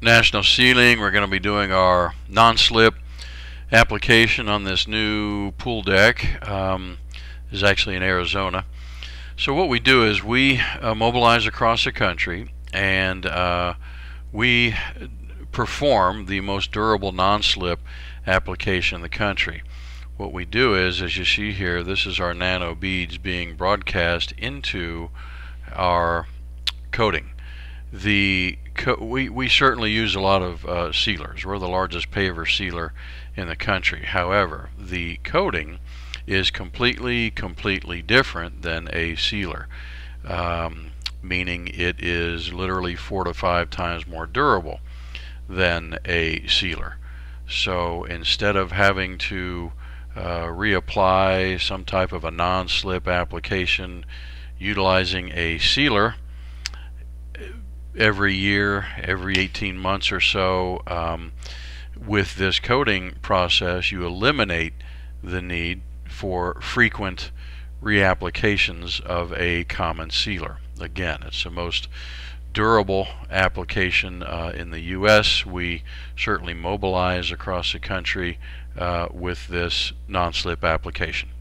National Sealing. We're going to be doing our non-slip application on this new pool deck. This is actually in Arizona. So what we do is we mobilize across the country, and we perform the most durable non-slip application in the country. What we do is, as you see here, this is our nano beads being broadcast into our coating. We certainly use a lot of sealers. We're the largest paver sealer in the country. However, the coating is completely different than a sealer, meaning it is literally 4 to 5 times more durable than a sealer. So instead of having to reapply some type of a non-slip application utilizing a sealer every year, every 18 months or so, with this coating process you eliminate the need for frequent reapplications of a common sealer. Again, it's the most durable application in the U.S. We certainly mobilize across the country with this non-slip application.